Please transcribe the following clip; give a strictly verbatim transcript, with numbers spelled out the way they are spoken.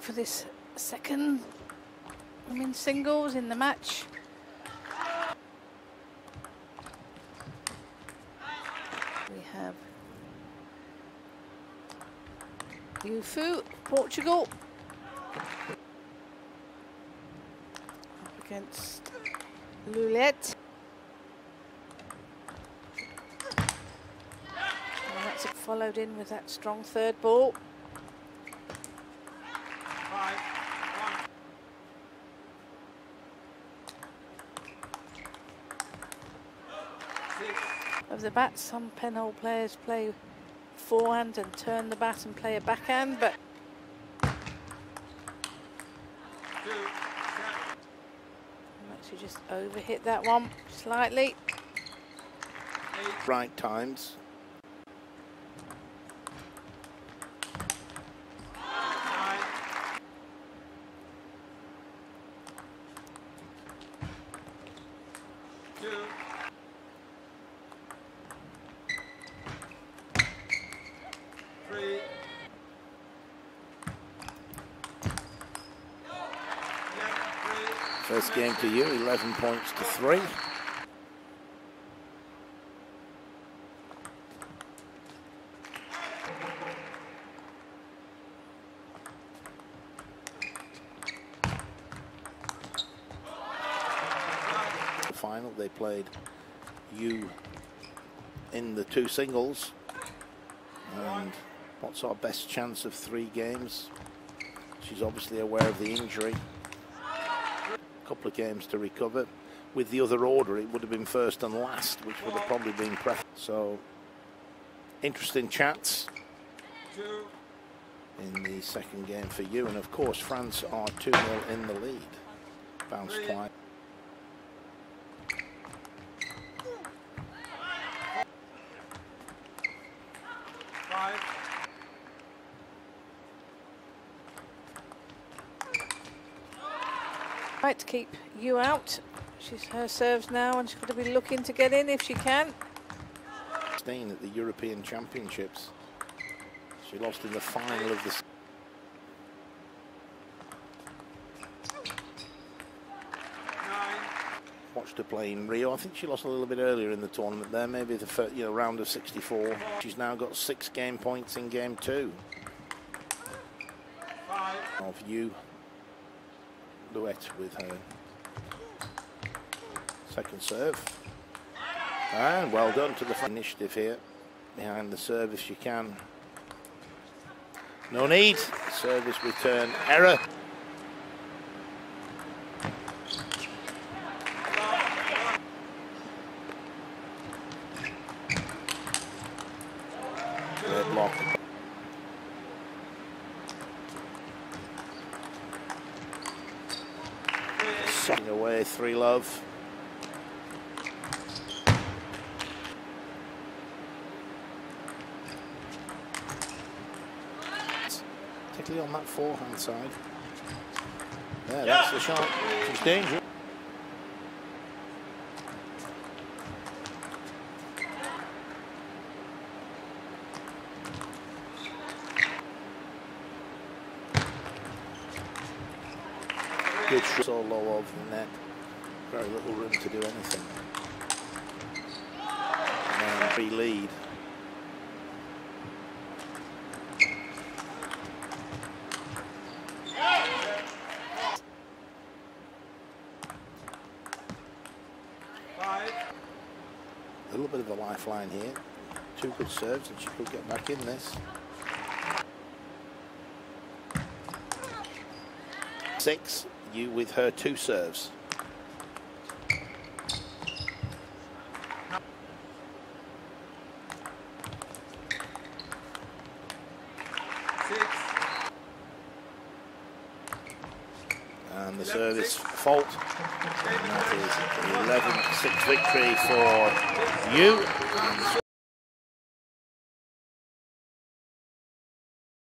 for this second women's singles in the match. We have Yu Fu, Portugal, up against Loulet. And that's followed in with that strong third ball. Five, one. Of the bat, some Penhole players play forehand and turn the bat and play a backhand, but actually just overhit that one slightly. Right times. Two. Three. First game to you, eleven points to three. The final, they played you in the two singles. And what's our best chance of three games? She's obviously aware of the injury. A couple of games to recover. With the other order, it would have been first and last, which would have probably been preferred. So, interesting chats in the second game for you. And of course, France are two nil in the lead. Bounced twice. Five. Right to keep you out. She's her serves now, and she's got to be looking to get in if she can. sixteen at the European Championships. She lost in the final of the. Watched her play in Rio. I think she lost a little bit earlier in the tournament there, maybe the first, you know, round of sixty-four. She's now got six game points in game two. Five. Of you, Louet with her second serve. And well done to the initiative here. Behind the service she can. No need. Service return error. Block. Sucking away, three love. Particularly on that forehand side. Yeah, that's the shot. She's dangerous. Good shot, so low over the net. Very little room to do anything. And then free lead. Five. A little bit of a lifeline here. Two good serves and she could get back in this. Six. You with her two serves. Six. And the service fault. And that is eleven six victory for you.